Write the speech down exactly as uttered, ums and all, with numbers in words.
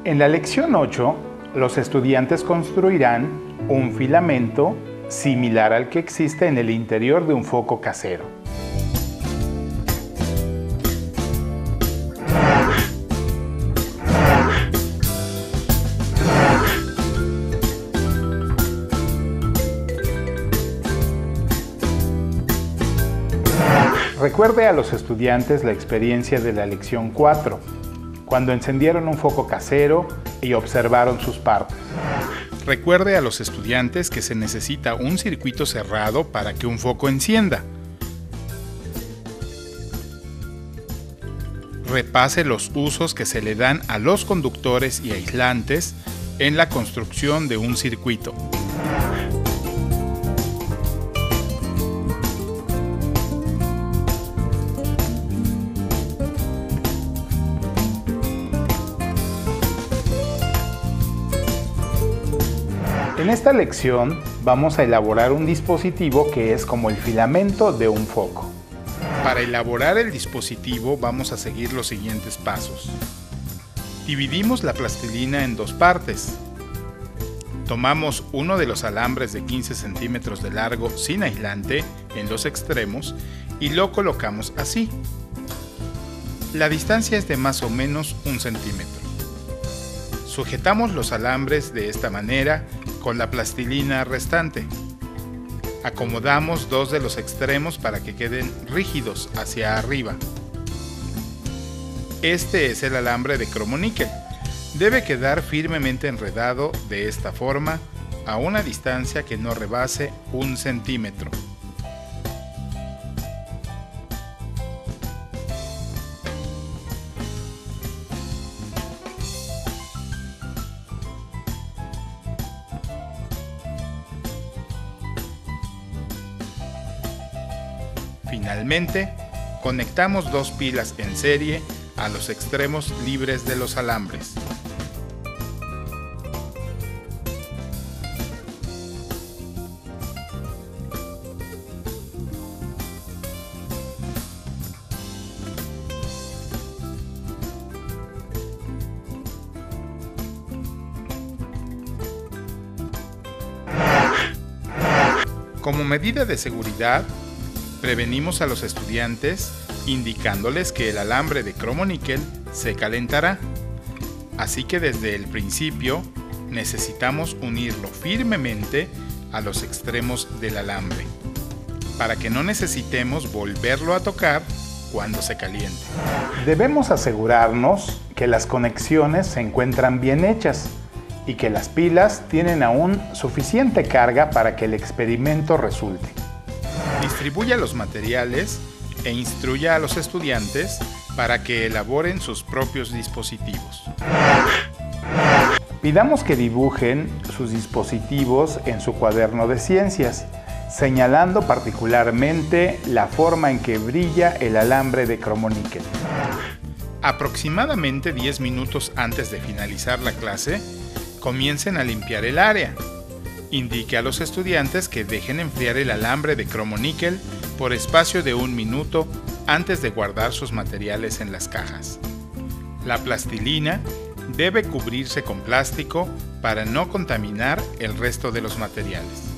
En la lección ocho, los estudiantes construirán un filamento similar al que existe en el interior de un foco casero. Recuerde a los estudiantes la experiencia de la lección cuatro, cuando encendieron un foco casero y observaron sus partes. Recuerde a los estudiantes que se necesita un circuito cerrado para que un foco encienda. Repase los usos que se le dan a los conductores y aislantes en la construcción de un circuito. En esta lección vamos a elaborar un dispositivo que es como el filamento de un foco. Para elaborar el dispositivo vamos a seguir los siguientes pasos. Dividimos la plastilina en dos partes. Tomamos uno de los alambres de quince centímetros de largo sin aislante en los extremos y lo colocamos así. La distancia es de más o menos un centímetro. Sujetamos los alambres de esta manera con la plastilina restante. Acomodamos dos de los extremos para que queden rígidos hacia arriba. Este es el alambre de cromoníquel. Debe quedar firmemente enredado de esta forma a una distancia que no rebase un centímetro. Finalmente, conectamos dos pilas en serie a los extremos libres de los alambres. Como medida de seguridad, prevenimos a los estudiantes indicándoles que el alambre de cromoníquel se calentará. Así que desde el principio necesitamos unirlo firmemente a los extremos del alambre, para que no necesitemos volverlo a tocar cuando se caliente. Debemos asegurarnos que las conexiones se encuentran bien hechas y que las pilas tienen aún suficiente carga para que el experimento resulte. Distribuya los materiales e instruya a los estudiantes para que elaboren sus propios dispositivos. Pidamos que dibujen sus dispositivos en su cuaderno de ciencias, señalando particularmente la forma en que brilla el alambre de cromoníquel. Aproximadamente diez minutos antes de finalizar la clase, comiencen a limpiar el área. Indique a los estudiantes que dejen enfriar el alambre de cromoníquel por espacio de un minuto antes de guardar sus materiales en las cajas. La plastilina debe cubrirse con plástico para no contaminar el resto de los materiales.